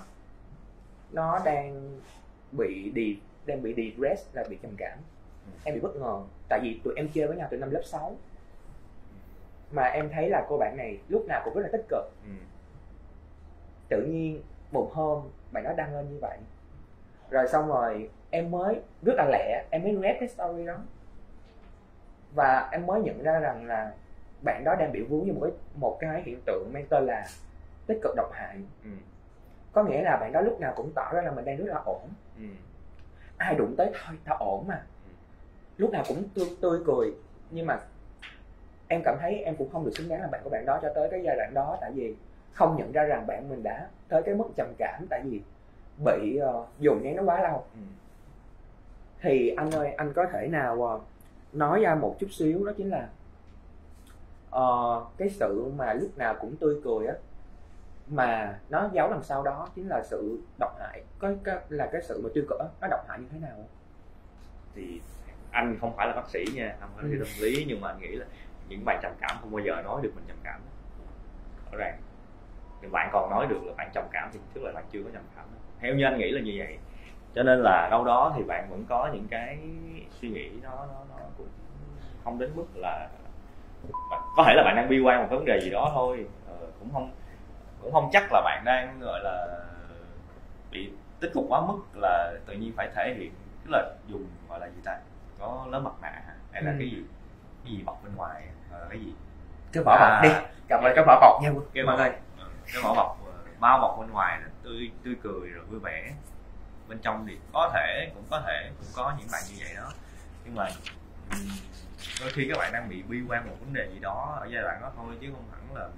nó đang bị đi đang bị depressed, là bị trầm cảm. Em bị bất ngờ tại vì tụi em chơi với nhau từ năm lớp sáu mà em thấy là cô bạn này lúc nào cũng rất là tích cực. ừ. Tự nhiên một hôm bạn đó đăng lên như vậy, rồi xong rồi em mới rất là lẹ em mới read cái story đó và em mới nhận ra rằng là bạn đó đang bị vướng vào một cái, một cái hiện tượng mang tên là tích cực độc hại. ừ. Có nghĩa là bạn đó lúc nào cũng tỏ ra là mình đang rất là ổn. ừ. Ai đụng tới thôi tao ổn mà. ừ. Lúc nào cũng tươi, tươi cười. Nhưng mà em cảm thấy em cũng không được xứng đáng là bạn của bạn đó cho tới cái giai đoạn đó, tại vì không nhận ra rằng bạn mình đã tới cái mức trầm cảm, tại vì bị uh, dùng nén nó quá lâu. ừ. Thì anh ơi, anh có thể nào uh, nói ra một chút xíu, đó chính là uh, cái sự mà lúc nào cũng tươi cười á, mà nó giấu đằng sau đó chính là sự độc hại, có cái, là cái sự mà tiêu cực á, nó độc hại như thế nào? Thì anh không phải là bác sĩ nha, không phải là tâm lý, nhưng mà anh nghĩ là những bạn trầm cảm không bao giờ nói được mình trầm cảm. Rõ ràng thì bạn còn nói được là bạn trầm cảm thì tức là bạn chưa có trầm cảm. Theo như anh nghĩ là như vậy. Cho nên là đâu đó thì bạn vẫn có những cái suy nghĩ nó nó, nó cũng không đến mức là, có thể là bạn đang bi quan một vấn đề gì đó thôi, ờ, cũng không cũng không chắc là bạn đang gọi là bị tích cực quá mức là tự nhiên phải thể hiện, tức là dùng gọi là gì ta, có lớp mặt nạ hay là ừ. cái gì cái gì bọc bên ngoài, ờ, cái gì cái vỏ bọc à, đi cầm lại cái vỏ bọc nha cái vỏ, cái vỏ bọc bao bọc bên ngoài là tươi tươi cười rồi vui vẻ, bên trong thì có thể cũng có thể cũng có những bạn như vậy đó. Nhưng mà đôi khi các bạn đang bị bi quan một vấn đề gì đó ở giai đoạn đó thôi, chứ không hẳn là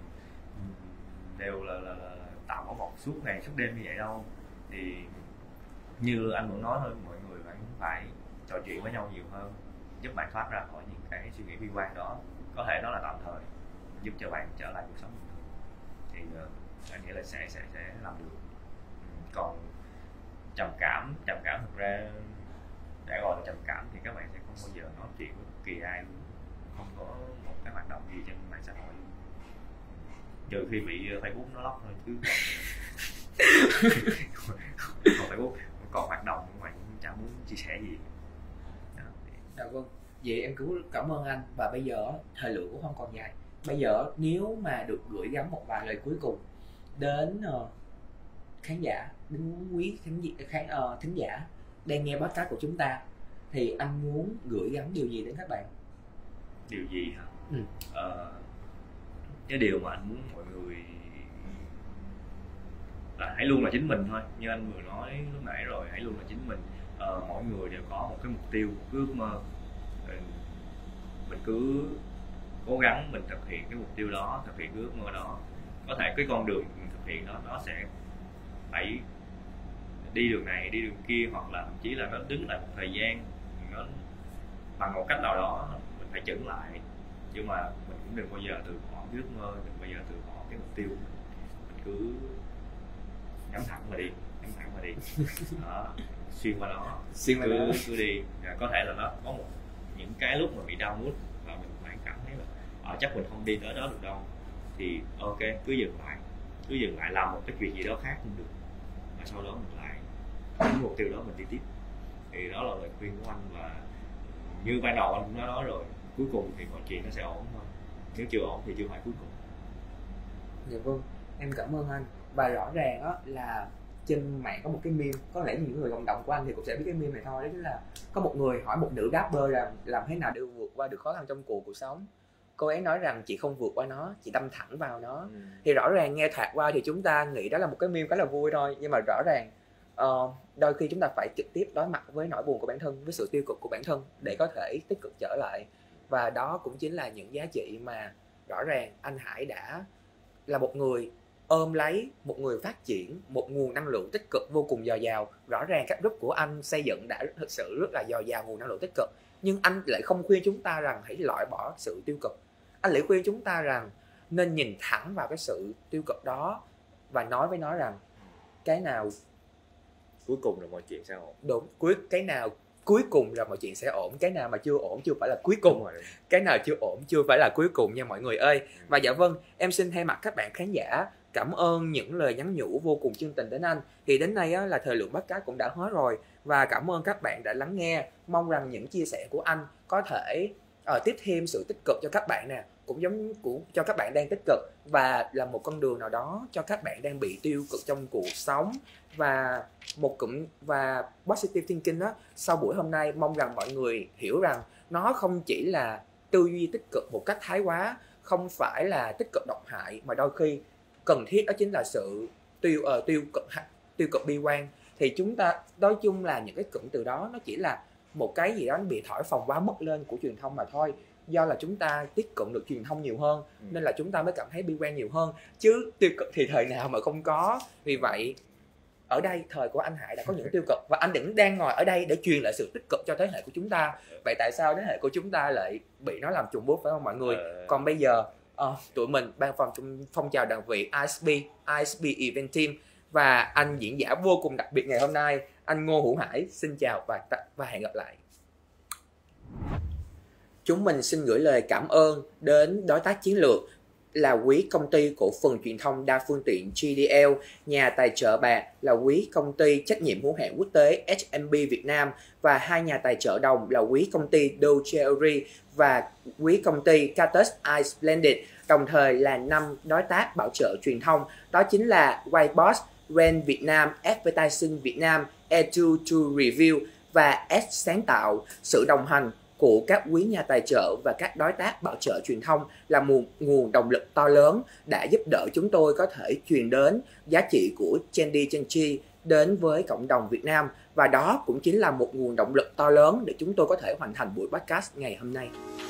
đều là, là, là tạo vỏ bọc suốt ngày suốt đêm như vậy đâu. Thì như anh vẫn nói thôi, mọi người vẫn phải trò chuyện với nhau nhiều hơn, giúp bạn thoát ra khỏi những cái suy nghĩ bi quan đó. Có thể nó là tạm thời, giúp cho bạn trở lại cuộc sống bình thường, thì uh, anh nghĩ là sẽ sẽ sẽ làm được. Còn trầm cảm trầm cảm thực ra đã gọi là trầm cảm thì các bạn sẽ không bao giờ nói chuyện với bất kỳ ai luôn, không có một cái hoạt động gì trên mạng xã hội trừ khi bị Facebook nó lock thôi, chứ còn Facebook còn hoạt động nhưng mà cũng chẳng muốn chia sẻ gì. Dạ vâng, vậy em cứ cảm ơn anh. Và bây giờ thời lượng cũng không còn dài, bây giờ nếu mà được gửi gắm một vài lời cuối cùng đến uh, khán giả, đến quý khán giả, khán uh, thính giả đang nghe podcast của chúng ta, thì anh muốn gửi gắm điều gì đến các bạn? Điều gì hả? Ừ. Ờ, cái điều mà anh muốn mọi người là hãy luôn là chính mình thôi, như anh vừa nói lúc nãy rồi, hãy luôn là chính mình. Ờ, mỗi người đều có một cái mục tiêu, cứ ước mơ, mình cứ cố gắng mình thực hiện cái mục tiêu đó, thực hiện cái ước mơ đó. Có thể cái con đường mình thực hiện đó nó sẽ phải đi đường này đi đường kia, hoặc là thậm chí là nó đứng lại một thời gian, nó bằng một cách nào đó mình phải chững lại, nhưng mà mình cũng đừng bao giờ từ bỏ ước mơ, đừng bao giờ từ bỏ cái mục tiêu. Mình cứ nhắm thẳng mà đi, nhắm thẳng mà đi đó, xuyên qua nó, xuyên qua cứ, nó. cứ đi. Có thể là nó có một những cái lúc mà bị đau mút và mình phải cảm thấy là ở chắc mình không đi tới đó được đâu, thì ok, cứ dừng lại, cứ dừng lại làm một cái chuyện gì đó khác cũng được, và sau đó mình lại đến mục tiêu đó mình đi tiếp. Thì đó là lời khuyên của anh, và như ban đầu anh cũng đã nói rồi, cuối cùng thì mọi chuyện nó sẽ ổn thôi, nếu chưa ổn thì chưa phải cuối cùng. Dạ vâng, em cảm ơn anh. Và rõ ràng đó là trên mạng có một cái meme, có lẽ những người cộng đồng của anh thì cũng sẽ biết cái meme này thôi, đó chính là có một người hỏi một nữ rapper là làm thế nào để vượt qua được khó khăn trong cuộc cuộc sống. Cô ấy nói rằng chị không vượt qua nó, chị đâm thẳng vào nó. Ừ. Thì rõ ràng nghe thoạt qua thì chúng ta nghĩ đó là một cái meme khá là vui thôi, nhưng mà rõ ràng uh, đôi khi chúng ta phải trực tiếp đối mặt với nỗi buồn của bản thân, với sự tiêu cực của bản thân để có thể tích cực trở lại. Và đó cũng chính là những giá trị mà rõ ràng anh Hải đã là một người ôm lấy, một người phát triển một nguồn năng lượng tích cực vô cùng dồi dào. Rõ ràng các group của anh xây dựng đã thực sự rất là dồi dào nguồn năng lượng tích cực, nhưng anh lại không khuyên chúng ta rằng hãy loại bỏ sự tiêu cực. Anh lại khuyên chúng ta rằng nên nhìn thẳng vào cái sự tiêu cực đó và nói với nó rằng cái nào cuối cùng là mọi chuyện sẽ ổn. Đúng, cuối cái nào cuối cùng là mọi chuyện sẽ ổn, cái nào mà chưa ổn chưa phải là cuối cùng, cái nào chưa ổn chưa phải là cuối cùng nha mọi người ơi. Và dạ vâng, em xin thay mặt các bạn khán giả cảm ơn những lời nhắn nhủ vô cùng chân tình đến anh. Thì đến nay á, là thời lượng podcast cũng đã hết rồi, và cảm ơn các bạn đã lắng nghe. Mong rằng những chia sẻ của anh có thể uh, tiếp thêm sự tích cực cho các bạn nè, cũng giống của cho các bạn đang tích cực, và là một con đường nào đó cho các bạn đang bị tiêu cực trong cuộc sống. Và một cụm và positive thinking đó, sau buổi hôm nay mong rằng mọi người hiểu rằng nó không chỉ là tư duy tích cực một cách thái quá, không phải là tích cực độc hại, mà đôi khi cần thiết đó chính là sự tiêu uh, tiêu cực tiêu cực bi quan. Thì chúng ta nói chung là những cái cụm từ đó nó chỉ là một cái gì đó nó bị thổi phồng quá mức lên của truyền thông mà thôi. Do là chúng ta tiếp cận được truyền thông nhiều hơn ừ. nên là chúng ta mới cảm thấy bi quan nhiều hơn, chứ tiêu cực thì thời nào mà không có. Vì vậy ở đây thời của anh Hải đã có những tiêu cực, và anh vẫn đang ngồi ở đây để truyền lại sự tích cực cho thế hệ của chúng ta. Vậy tại sao thế hệ của chúng ta lại bị nó làm trùng bước, phải không mọi người? Còn bây giờ uh, tụi mình ban phòng phong trào đoàn vị i ét bê i ét bê Event Team và anh diễn giả vô cùng đặc biệt ngày hôm nay, anh Ngô Hữu Hải, xin chào và và hẹn gặp lại. Chúng mình xin gửi lời cảm ơn đến đối tác chiến lược là quý công ty cổ phần truyền thông đa phương tiện giê đê lờ, nhà tài trợ bạc là quý công ty trách nhiệm hữu hạn quốc tế hát em bê Việt Nam, và hai nhà tài trợ đồng là quý công ty Dougherty và quý công ty Cactus Ice Blended, đồng thời là năm đối tác bảo trợ truyền thông, đó chính là Whitebox, Ren Việt Nam, Advertising Việt Nam, Edu to Review và S sáng tạo. Sự đồng hành của các quý nhà tài trợ và các đối tác bảo trợ truyền thông là một nguồn động lực to lớn đã giúp đỡ chúng tôi có thể truyền đến giá trị của Trendy Chenchi đến với cộng đồng Việt Nam, và đó cũng chính là một nguồn động lực to lớn để chúng tôi có thể hoàn thành buổi podcast ngày hôm nay.